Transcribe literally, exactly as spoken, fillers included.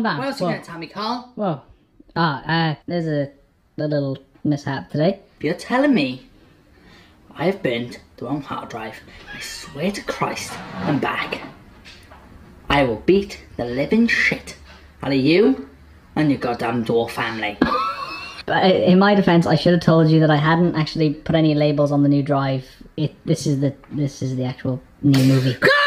down. What else are you going to tell me, Carl? Whoa. Ah, uh, there's a, a little mishap today. You're telling me I have burned the wrong hard drive. I swear to Christ, I'm back. I will beat the living shit out of you and your goddamn dwarf family. But in my defense, I should have told you that I hadn't actually put any labels on the new drive. It this is the this is the actual new movie.